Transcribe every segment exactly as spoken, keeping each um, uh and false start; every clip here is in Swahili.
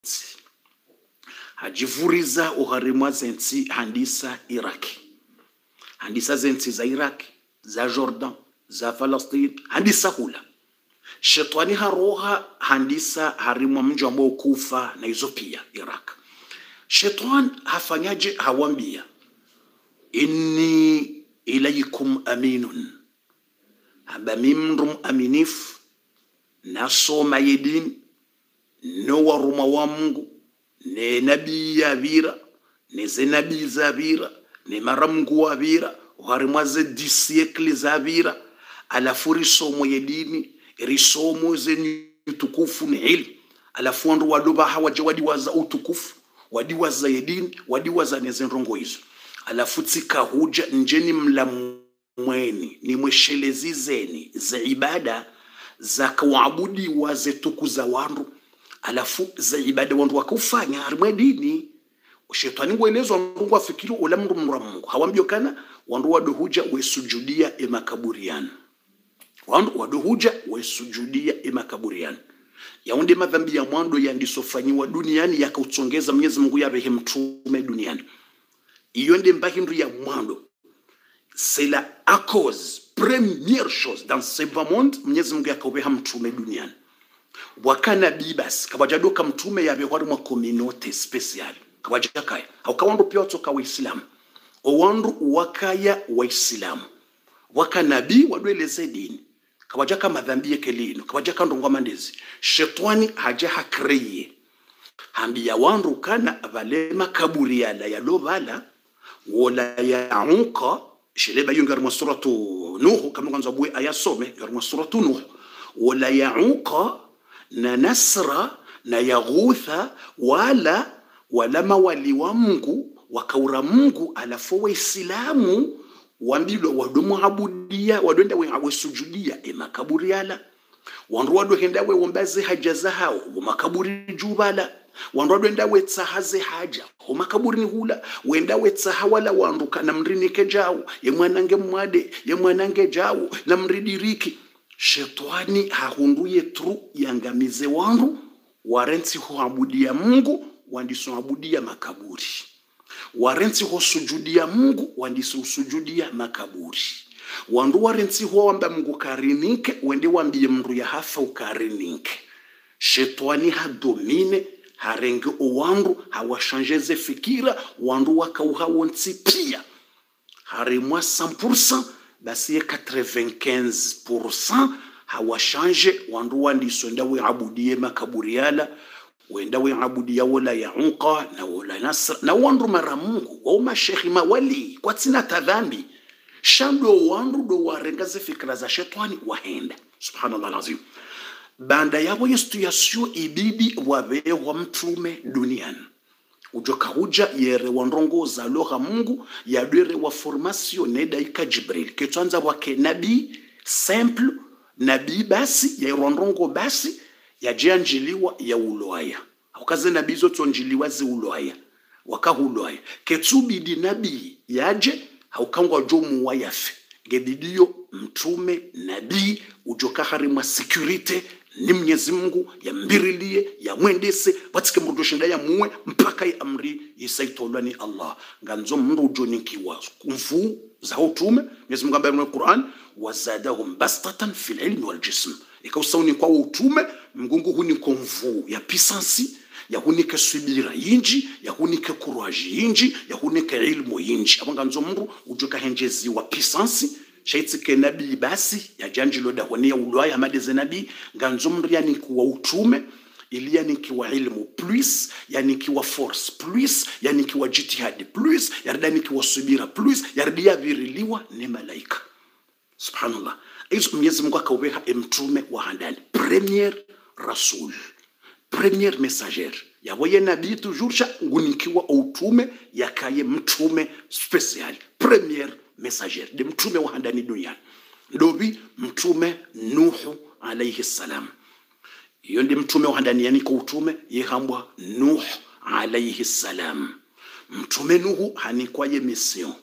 hajivuriza uharimwa zensi handisa Iraki, handisa zensi za Iraki, za Jordan, za Palestine, handisa hula. Shetani haroha handisa harimwa mji ambao Kufa na hizo pia Iraq. Shetani hafanyaje? Hawambia inni ilaykum aminun, haba mimrum aminif nasoma yedin no waruma wa Mungu ne nabii yavira ne zenabii zavira ne maramgu wavira harimwa ze disiekli zavira alafu risomo yedini risomo zenye utukufu ni ilmu alafu ndo wadoba hawaje wadiwaza utukufu wadiwaza yedini wadiwaza nezenrongo hizo alafu tika huja njeni mlamweni ni mweshelezi zeni za ibada za kuabudi waze tukuza wandu alafu za ibada wandu wakufanya harimwe dini. Shetani ngwelezwa Mungu afikiri ula mndu mramungu hawambio kana wandu wadu huja wesujudia emakaburiana wandu wadu huja wesujudia emakaburiana yaunde madhambi ya mwando yandisofanyiwa duniani yakautsongeza Mwenyezi Mungu yabehe mtume duniani. Iyo ndi mbahindu ya mwando c'est la à cause première chose dans ce bas monde Mwenyezi Mungu yakaubeha mtume duniani wakana bibas kawajadoka mtume yabehwari mwa communauté spéciale kawajakaya au kawandu pia toka waislamu owandu wakaya waislamu wakanabii wadweleze dini kawajaka madhambi yake lino kawajaka ndongwa mandezi shetani haja hakreye hambia wandu kana valema kaburi yala yalovala wala yaunka shileba yungar suratu nuh kama kwanza bwe ayasome yungar suratu nuh wala yaunka na nasra na yaghutha wala wala mawali wa Mungu wakaura Mungu alafu waislamu wambilo wadomu abudia wadenda we awesujudia emakaburi yala wandu wadu henda we wombaze haja za hao makaburi jubala wandu wadu henda we tsahaze haja makaburi ni hula wenda we tsahawala wandu kana mrinike jao ye mwanange mwade ye mwanange jao na mridiriki. Shetani hahunduye tru yangamize wandu warensi huabudia Mungu wandiso abudia makaburi warensi ho sujudia Mungu wandiso sujudia makaburi wandu warensi ho wamba Mungu karinike wende wambie mndu ya hafa ukarinike. Shetani hadomine harenge owandu hawashanjeze fikira wandu wakauha wonsi pia harimwa cent pour cent basi quatre-vingt-quinze pour cent hawashanje wandu wandiso ndawe abudie makaburi yala wenda we abudia wala ya unqa na wala nasr na wandu mara Mungu wa mashekhi mawali kwa tina tadhambi shando wandu do warengaze fikra za shetani wahenda subhanallah alazim banda yabo yestu ibidi wabe wa mtume duniani ujoka huja yere wandrongo za lugha Mungu yadwere wa formation neda ika Jibril ketwanza wake nabii simple nabii basi ya wandrongo basi ya jianjiliwa ya uloaya ukaze nabii zote onjiliwa zi uloaya wakahuloaya ketubidi nabii yaje haukangwa jomu wayafe gedidio mtume nabii ujoka harima security ni Mwenyezi Mungu ya mbirilie ya mwendese patike mrudoshinda ya muwe mpaka ya amri yisaitolwa ni Allah nganzo mndu ujonikiwa kumfu za utume. Mwenyezi Mungu ambaye mwenye Qur'an wazadahum bastatan fil ilmi wal jism ikausawni kwa utume mgungu huni konvu ya pisansi ya hunike subira yinji ya hunike courage yinji ya hunike ilmu yinji abanga nzo mndu ujoka henjezi wa pisansi shaitike nabii basi ya janjilo da wania ulwaya madeze nabii nganzo mndu yani kuwa utume ili yani kiwa ilmu plus yani kiwa force plus yani kiwa jitihadi plus yani kiwa subira plus yardi ya viriliwa ni malaika subhanallah. Hizo Mwenyezi Mungu akaubeha mtume wa handani premier rasul premier messager ya waye nabii toujours cha ngunikiwa utume yakaye mtume special premier messager de mtume wa handani duniani ndobi mtume Nuhu alayhi salam. Iyo ndi mtume wa handani yani kwa utume yehambwa Nuh alayhi salam. Mtume Nuhu hanikwaye mission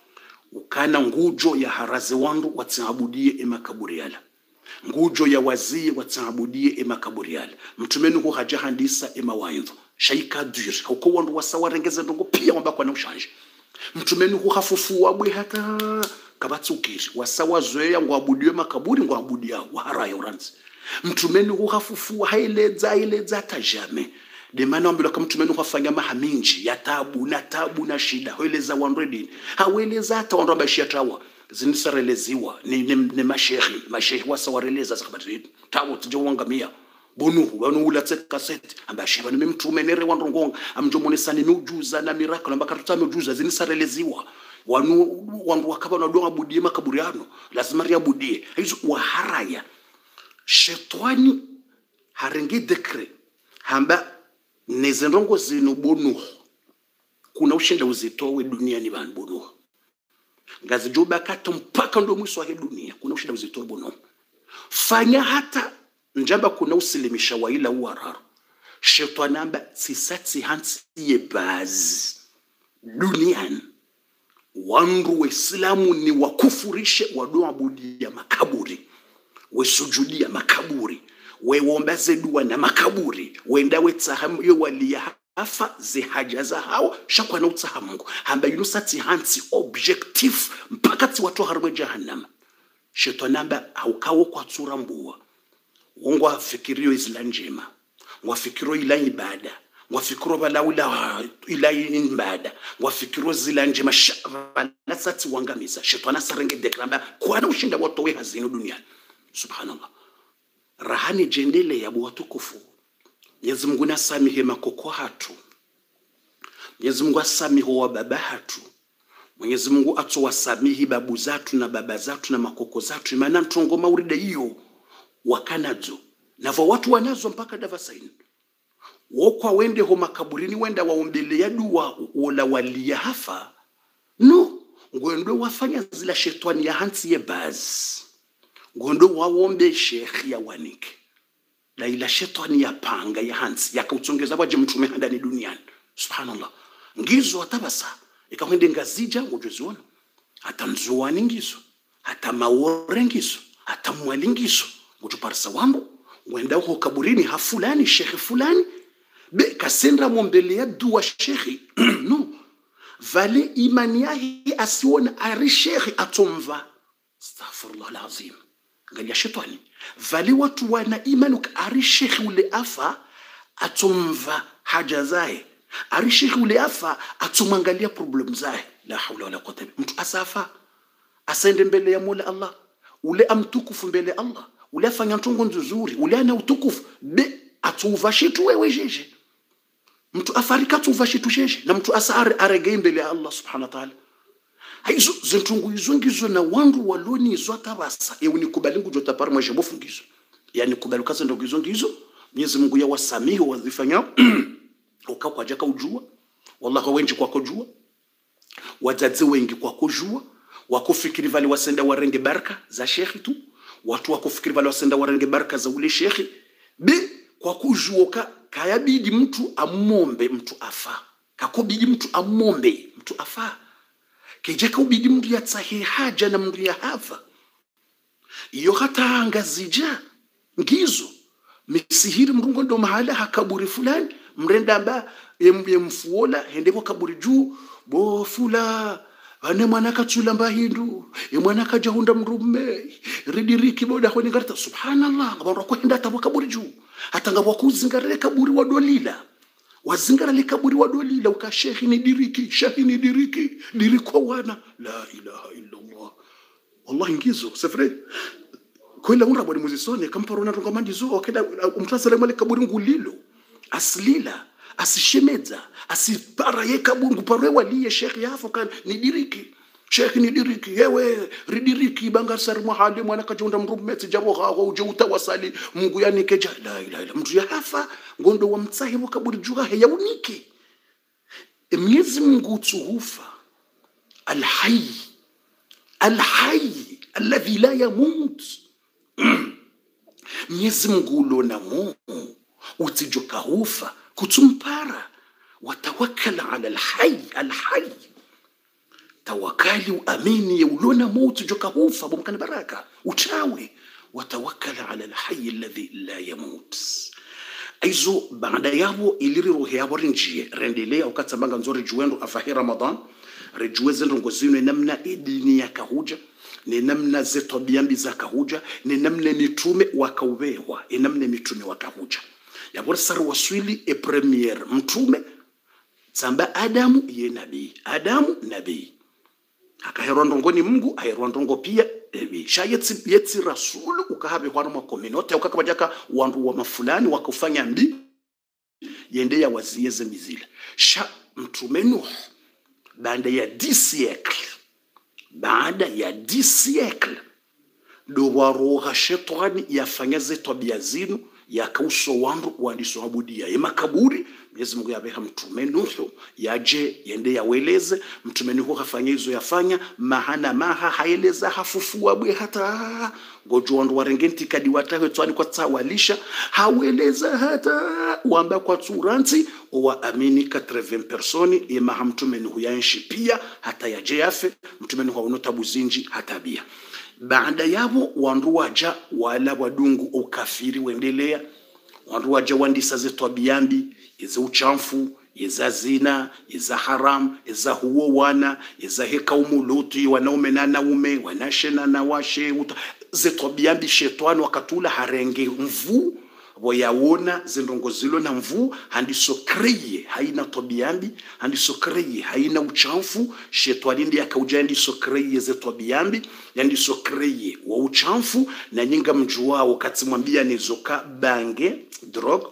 ukana ngujo ya haraze wandu watsabudie emakaburi yala ngujo ya wazie watsabudie emakaburi yala. Mtume Nuhu hajahandisa emawaidho shaika dur huko wandu wasawarengeze ndongo pia wamba kwa na ushanje mtumeni kuhafufua bwe hata kabatsukiri wasawazoea ngwabudiwe makaburi ngwabudia waharayo ranzi mtumeni kuhafufua haileza haileza tajame de mana ambilo kama mtumeni kufanya mahaminji ya tabu na tabu na shida haileza wanredini haweleza hata wandu abashia tawa zinisareleziwa ni ni, ni mashehi mashehi wasawareleza zakabati tawo tujwangamia bonu wanu ulatse cassette ambashiba ni mtume nere wandongonga amjomone ni ujuza na miracle ambakatuta ujuza zinisareleziwa wanu wandu wakaba na donga budie makaburiano lazima ria budie hizo waharaya shetani harengi dekre hamba nezendongo zino bonu kuna ushinda uzitowe duniani bantu bonu ngazi joba kato mpaka ndo mwisho wa dunia kuna ushinda uzitowe bonu fanya hata njamba kuna usilimisha wa ila uwararu shetani amba sisati hansi ye bazi duniani wandu wa Islamu ni wakufurishe wadoa budi ya makaburi wesujudia makaburi weombaze dua na makaburi wenda wetsahamu yo walia afa zihajaza hao shakwa na utsahamungu hamba yunusati hansi objective mpaka ti watu harwe jahannama shetani amba haukawo kwa tsura mbuwa wongo afikirio izla njema wafikiro ila ibada wafikiro balawila ila ibada wafikiro zila njema la sati wangamiza shetani sarenge dekramba kwa na ushinda watu we hazino duniani subhanallah rahani jendele ya watukufu Mwenyezi Mungu nasamihe makoko hatu Mwenyezi Mungu asamihe wa baba hatu Mwenyezi Mungu atowasamihi babu zatu na baba zatu na makoko zatu maana ntongo mauride hiyo wakanazo na va watu wanazo mpaka davasaini wokwa wende ho makaburini wenda waombelea dua wala walia hafa no ngwendo wafanya zila shetani ya hansi ye baz ngwendo waombe shekhi ya wanike la ila shetani ya panga ya hansi yakautsongeza waje mtume ndani duniani subhanallah ngizo atabasa ikawende ngazija ngojoziona hata nzuwani ngizo hata maore ngizo hata mwali ngizo ngutuparsa wambo wenda ho kaburini ha fulani shekhi fulani be kasendra mombelea dua shekhi no vale imani yahi asiona ari shekhi atomva astaghfirullah alazim ngalia shetani vale watu wana imani ari shekhi ule afa atomva haja zae ari shekhi ule afa atumangalia problem zae la hawla wala quwwata mtu asafa asende mbele ya Mola Allah ule amtukufu mbele Allah ule afanya ntongo nzuri ule ana utukufu be atuvashitu wewe jeje mtu afarika tuvashitu jeje na mtu asare arege mbele ya Allah subhanahu wa ta'ala hizo zintungu hizo ngizo na wandu waloni hizo tabasa ewe nikubalingu jota par maje bofungizo yani kubalukaza ndo hizo ngizo Mwenyezi Mungu ya wasamihi wazifanya ukakwa jaka ujua wallahi wengi kwa kujua wazazi wengi kwa kujua wakufikiri vale wasenda warenge baraka za shekhi tu watu wakufikiri vale wasenda warenge baraka za ule shekhi be kwa kujuoka kayabidi mtu amombe mtu afa kakubidi mtu amombe mtu afa kejeka ubidi mtu yatsahi haja na mtu ya hafa iyo hata angazija ngizo misihiri mrungo ndo mahala hakaburi fulani mrenda amba yemfuola hendepo kaburi juu bo fula ane mwanaka chulamba hindu e mwanaka jahunda mrume ridiriki boda honi garta subhanallah ngabara ko henda tabwa kaburi juu hata ngabwa kuzingarele kaburi wa dolila wazingarele kaburi wa dolila ukashehi ni diriki shehi ni diriki diriko wana la ilaha illa Allah wallahi ngizo safre kwela unra bodi muzisone kamparona rongamandi zo okeda umtasale mali kaburi ngulilo aslila asishemeza asipara ye kabungu parwe waliye shekhi yafo kan ni diriki shekhi ni diriki yewe ridiriki bangar sar muhali mwana kajunda mrumeti jabo gawo uje utawasali Mungu yani keja la ilaha illa mtu yahafa ngondo wa mtsahibu kaburi juga he yauniki Mwenyezi Mungu tuhufa alhayy alhayy alladhi la yamut Mwenyezi Mungu lona mu utijoka hufa kutumpara watawakkal ala alhayy alhayy tawakali uamini ulona mauti joka hufa bumkana baraka uchawi watawakkal ala alhayy alladhi la yamut aizo baada yabo iliri rohe yabo rinjie rendelea ukatsambanga nzori juendo afahi Ramadan rejueze ndongozino namna edini ya kahuja ni namna zetu biambi za kahuja ni namna mitume wakaubewa ni namna mitume wakahuja yabora saru waswili e premier mtume samba Adamu ye nabii Adamu nabii akaherwa ndongoni Mungu aherwa ndongo pia ebi shayetsi yetsi rasulu ukahabe kwa ma community ukakabajaka wandu wa mafulani wakufanya mbi yende ya wazieze mizila sha mtume Nuh baada ya dix siècle baada ya dix siècle do waroha shetani yafanya zetu biazinu yakauso wandu walisoabudia emakaburi Mwenyezi Mungu yabeha mtume Nuh yaje yende yaweleze mtume Nuh hafanya hizo yafanya mahana maha haeleza hafufua bwe hata gojo wandu warengenti kadi watawe twani kwa tsawalisha haweleza hata wamba kwa turanti wa amini quatre-vingts personi ema mtume Nuh yanshi pia hata yaje yafe mtume Nuh unota buzinji hata bia baada yabo wandu waja wala wadungu ukafiri wendelea wandu waja wandisa zetu biambi iza uchamfu iza zina iza haram iza huo wana iza heka umuluti wanaume na naume wanashena na washe zetu biambi shetani wakatula harenge mvu boyaona zindongozilo na mvu handiso kreye haina tobiambi handiso kreye haina uchamfu shetani ndiye akauja ndiso kreye zetu biambi yandiso kreye wa uchamfu na nyinga mjuao katimwambia nizoka bange drug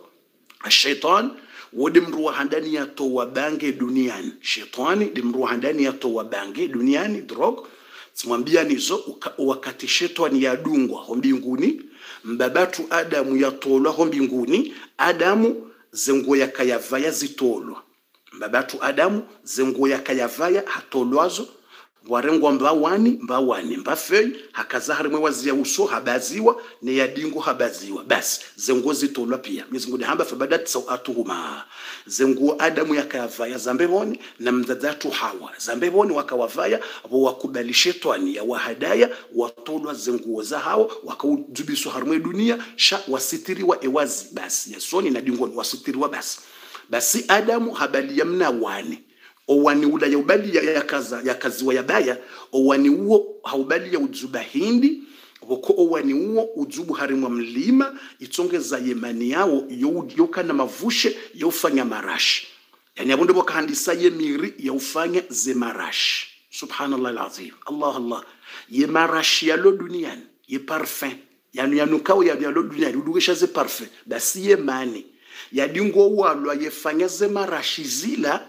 shetani wodi mruwa handani ya towa bange duniani shetani di mruwa handani ya towa bange duniani drug timwambia nizo wakati shetani ya dungwa mbinguni mbabatu Adamu yatolwa ho mbinguni Adamu zengo yakayavaya zitolwa mbabatu Adamu zengo yakayavaya hatolwazo warengwa mbawani mbawani mbafei hakazahari mwe wazia uso habaziwa ne yadingo habaziwa basi zengo zitolwa pia mizingo hamba fabadat sawatuhuma zengo Adamu yakayavaya zambeboni na mdadatu Hawa zambeboni wakawavaya abo wakubali shetani ya wahadaya watolwa zengo za hao wakaudubiswa harmwe dunia sha wasitiriwa ewazi basi yasoni na dingo wasitiriwa basi basi Adamu habali yamna wani owani ula ya ubali ya, ya kaza ya kazi wa yabaya owani uo haubali ya uzuba hindi woko owani uo uzubu harimwa mlima itongeza yemani yao yoka na mavushe yaufanya marashi yani abundo boka handisa yemiri yaufanya ze marashi subhanallah alazim Allah Allah ye marashi ya lo duniani ye parfum yanu yanukao ya lo duniani udugesha ze parfum basi ye mani ya dingo walwa yefanya ze marashi zila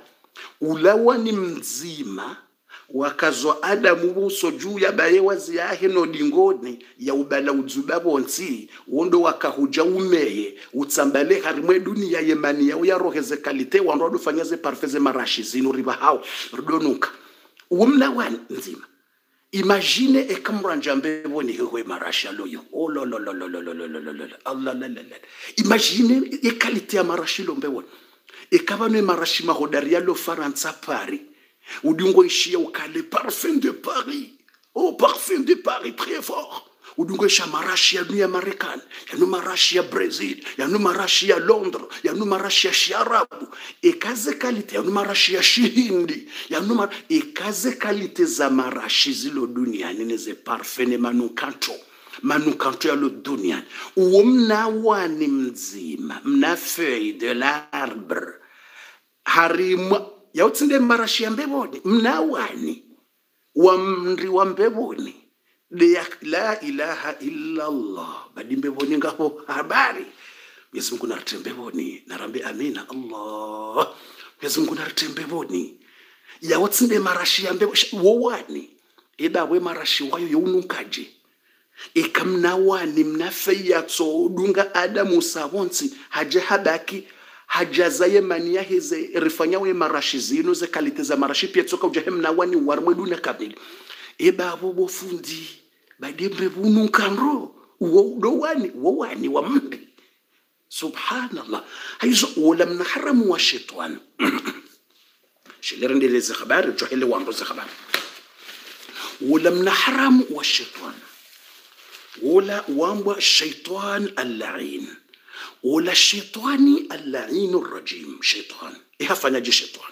ulawa ni mzima wakazwa Adamu buso juu ya baye wazi yahe no dingoni ya ubala udzubabo nsi wondo wakahuja umeye utsambale harimwe dunia yemani ya roheze kalite wando dufanya ze parfeze marashi zinu riba hao ridonuka umna wan nzima imagine ekamranja mbeboni hewe marashi aloyo oh lo lo lo lo lo lo lo lo Allah la la la imagine e kalite ya marashi lo mbeboni ekabane marashi mahodari ya lo Faransa Paris udungo ishia ukale parfum de Paris oh parfum de Paris très fort udungo isha marashi ya dunia Marekani ya no marashi ya Brazil ya no marashi ya Londres ya no marashi ya Shiarabu ekaze kalite ya no marashi ya Shihindi ya no mar ekaze kalite za marashi zilo dunia neze parfum manukanto manukanto ya lo dunia uo mna wani mzima mna feuille de l'arbre harima ya utsinde marashi ya mbeboni mna wani wa mri wa mbeboni de la ilaha illa Allah badi mbeboni ngapo habari Mwenyezi Mungu nartembeboni narambe amina Allah Mwenyezi Mungu nartembeboni ya utsinde marashi ya mbeboni wo wani ida we marashi wayo younukaje ikamna wani mnafei yatso dunga Adamu sabonsi haje habaki hajaza yemani ya hize rifanya we marashi zinu ze kalite za marashi pia tsoka ujahemna wani warmwe duna kabili eba bobo fundi badembe bunu kanro wo do wani wo wani wa mbi subhanallah hizo wala mna haramu wa shetani shilerendele habari johele wambo za habari wala mna haramu wa shetani ولا وامبا الشيطان اللعين wala shetani al-la'inu rajim. Shetani ihafanyaje? Shetani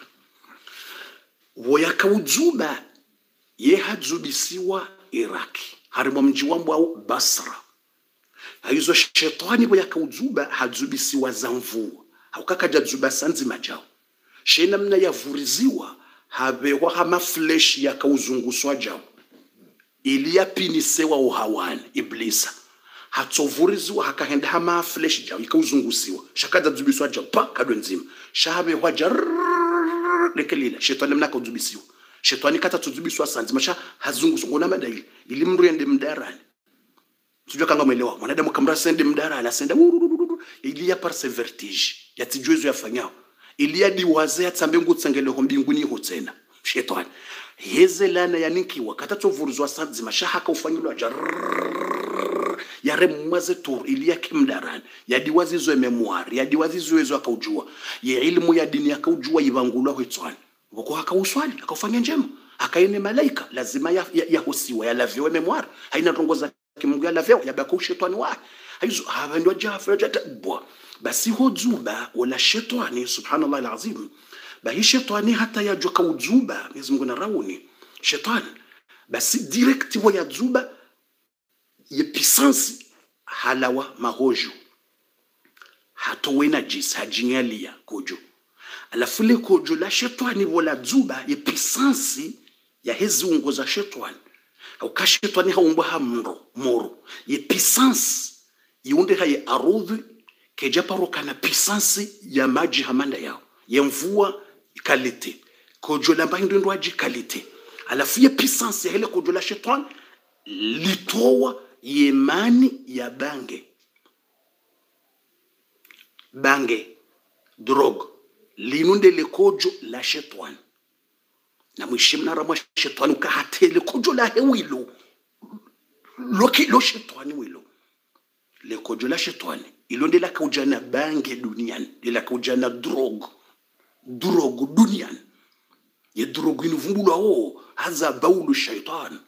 woyakauzuba yehadzubisiwa Iraki harimo mji wambao Basra. Hizo shetani woyakauzuba hadzubisiwa zamvu haukakaja dzuba sanzi majao shena mna yavuriziwa habewa hama flesh yakauzunguswa jao ili yapinisewa uhawani iblisa hatsovuriziwa hakahenda hama flesh jao ikauzungusiwa shakaza dzubiswa jao pa kadwe nzima shabe wajar lekelila shetani mna kaudzubisiwa shetani kata tudzubiswa sanzi masha hazunguswa ngona madaili ili mndu yende mdarani tujua kanga mwelewa mwanadamu kamra sende mdarani asenda ili ya parse vertige yatijwezo yafanyao ili ya diwaze yatsambe ngutsangele ho mbinguni ho tsena shetani hezelana yaninkiwa katatsovurizwa sanzi masha hakaufanyilwa jar yare mwaze tur ili yakimdarani yadiwazizwe memoire yadiwazizwe akaujua ye ilmu ya dini akaujua ibangulwa hwetswana wako hakauswali akaufanya njema akaene malaika lazima ya, ya, ya hosiwa ya laviwe memoire haina tongoza kimungu ya laviwe ya bako shetani wa hizo habandu jafa jatabwa basi hozuba wala shetani subhanallah alazim bahi shetani hata yajua kauzuba Mwenyezi Mungu narawuni shetani basi direct wa yazuba ye puissance halawa mahojo hatowena jis hajingalia kojo alafu le kojo la shetani wala zuba ye puissance ya hezungo za shetani au kashetani haumba hamro moro ye puissance yunde haye arudhi keja paroka na puissance ya maji hamanda yao ya mvua kalite kojo la mbahindo ndo aji kalite alafu ye puissance ya hele kojo la shetani litowa yemani ya bange bange drog linunde le kojo la shetani na mwishimna rama shetani ukahatele kojo la hewilo loki lo shetani wilo le kojo la shetani ilonde la kaujana bange duniani ila kaujana drog drog duniani ye drog inuvumbulwa o haza baulu shaitan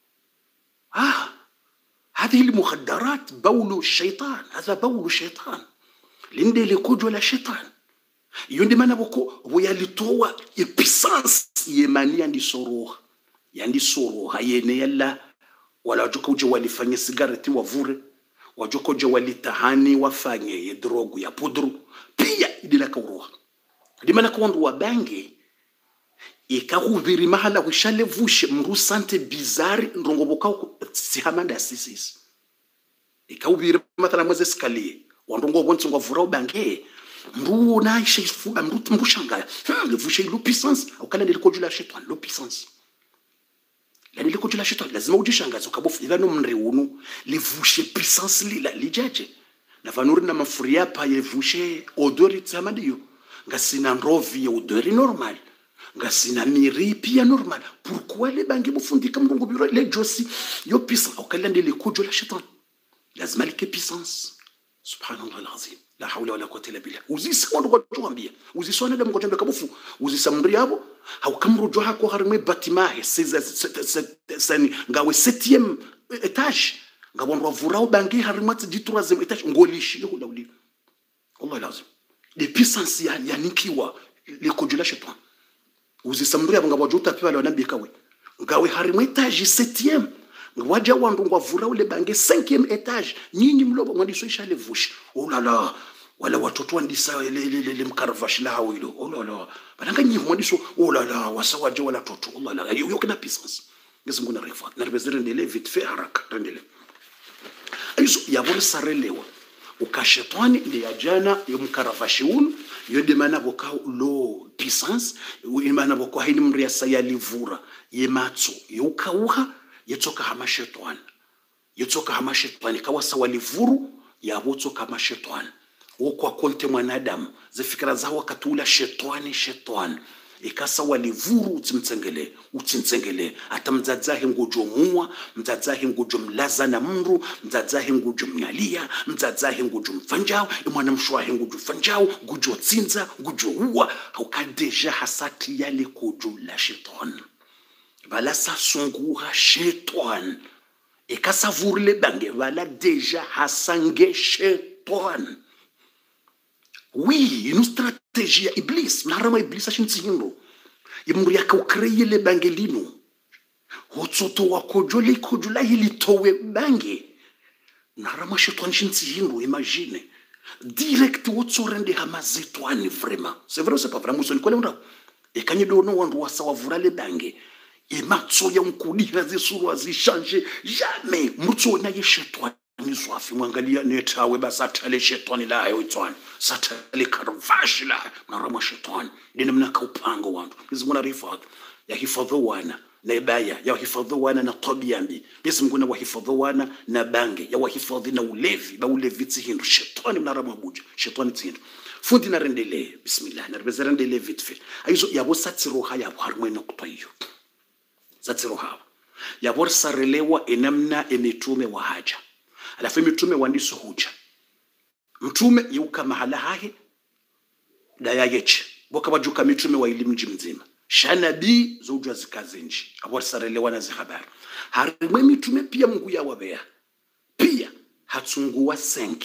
ah هذه المخدرات بول الشيطان هذا بول الشيطان لندي لكوجو لا شيطان يوندي مانا بوكو وياليتوا يبيسانس يمانيا ndi soroha yandi soroha yene yalla wala wajokoje walifanya sigareti wavure wajokoje walitahani wafanye ye drogu ya pudru pia idila kauroha limana kwandu wa bangi ikahuviri mahala wishale vushe mrusante bizari ndongoboka sihamanda sisisi ikahuviri mathala mweze skaliye wandongo bonzi ngwavura ubange mru na isha ifuba mru mrushangaya vushe ilo puissance ukala ndelikojula shetani lo puissance la ndelikojula shetani lazima ujishangaza ukabofu ivano mreunu livushe puissance lila lijaje na vanuri na mafuria pa yevushe odori tsamadiyo ngasina nrovi ya odori normal ngasina miri pia normal pourquoi les bangi bufundika mrongo biro le josi yo puissance ukala ndelikojo la shetani lazima like puissance subhanallah alazim la hawla wala quwwata illa billah uzisa ndo kutuambia uzisona ndio mkojamba kabufu uzisamri yabo haukamrujo hako harimwe batimahe sani ngawe septième étage ngabondwa vurao bangi harimwe di troisième étage ngolishi yo lawli Allah lazim les puissances ya yanikiwa le kojola shetani uzisamri yabo ngabwa jota pia wale wanambia kawe ngawe harimwe étage septième waja wandu ngwavura ule bange cinquième étage nyinyi mlobo mwandiso ishale vushi oh la la wala watoto andisa ile ile ile mkaravashi la hawilo oh la la balanga nyi mwandiso oh la la wasawaje wala toto oh la la yo kana puissance ngezi nguna refa na rebezere ndele vite fait haraka rendele aizo yabona sarelewa ukashetani ndi yajana yo mkaravashi unu yo demana boka lo puissance imana boka hini mria sayalivura yematso yo kauha yetsoka hama shetani yetsoka hama shetani kawasa walivuru yabotsoka hama shetani ukwa konte mwanadamu zifikira zawo katula shetani shetani ikasa walivuru utsimtsengele utsimtsengele atamdzadzahe ngujo muwa mdzadzahe ngujo mlaza na mru mdzadzahe ngujo mnyalia mdzadzahe ngujo mfanjao imwana mshwahe ngujo fanjao ngujo tsinza ngujo uwa ukadeja hasati yale kujo la shetani vala sa songura shetani ekasa vurle bange vala deja hasange shetani oui une stratégie ya iblis narama iblis ashintsihindo imuri yakaukreye le bangelino hotsoto wakojole kojula hili towe bange narama shetani shintsihindo imagine direct wotsorende hamazetwani vraiment c'est vrai c'est pas vraiment so nikole unda ekanye dono wandu wasawa vurale bange imatso ya nkudira zisuru azishanje jamais mutso na yeshetwani niswafi mwangalia netawe basatale shetani la hayo itwani satale karvashi la narama shetani dina mnaka upango wandu bizimuna rifadhi ya hifadhu wana na ibaya ya hifadhu wana na tabiambi bizimuna wa hifadhu wana na bange ya wahifadhi na ulevi ba ulevi tsihindu shetani mnarama buja shetani tsihindu fundi na rendele bismillah na rebeza rendele vitfe aizo yabo satsiroha yabo harmwena kutwayo satsiroha yabo sarelewa enamna emitume wa haja alafu mitume wandiso huja mtume yuka mahala hahe daya yeche boka bajuka mitume wa elimu mzima shanabi zojwa zikazenji abor sarelewa na zihabari harimwe mitume pia Mungu ya wabea pia hatsunguwa senki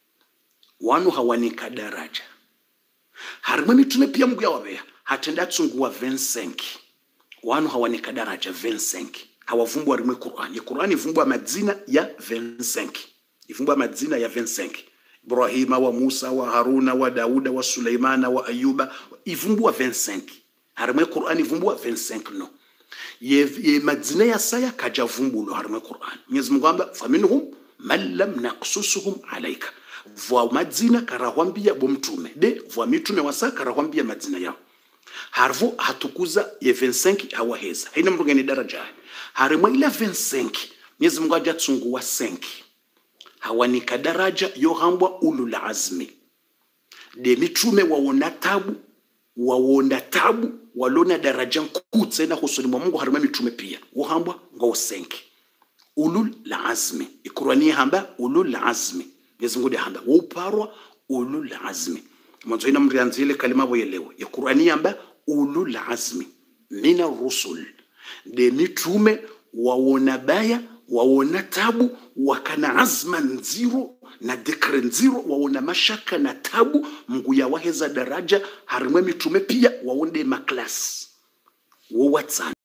wanu hawanika daraja harimwe mitume pia Mungu ya wabea hatenda tsunguwa vingt-cinq wanu hawanika daraja vingt-cinq hawavumbwa rimwe Qur'ani Qur'ani ivumbwa madzina ya vingt-cinq ivumbwa madzina ya vingt-cinq Ibrahima wa Musa wa Haruna wa Dauda wa Suleimana wa Ayuba ivumbwa vingt-cinq harimwe Qur'ani ivumbwa vingt-cinq no ye, ye madzina ya saya kajavumbulo harimwe Qur'ani Mwenyezi Mungu amba faminhum man lam naqsusuhum alayka vwa madzina karahwambia bomtume de vwa mitume wasa karahwambia madzina yao harvo hatukuza ye vingt-cinq hawaheza haina mtu gani daraja harimwe ila vingt-cinq Mwenyezi Mungu ajatsunguwa cinq hawanika daraja yohambwa ulul azmi de mitume waona tabu waona tabu walona daraja nkutse na husuni mwa Mungu harimwe mitume pia wohambwa ngo cinq ulul azmi ikurani hamba ulul azmi Mwenyezi Mungu hamba woparwa ulul azmi mwanzo ina mrianzile kalima boyelewa ya Qur'ani hamba ulul azmi mina rusul de mitume waona baya waona tabu wakana azma nziro na dekre nziro waona mashaka na tabu Mungu ya waheza daraja harimwe mitume pia waonde maklas wo watsa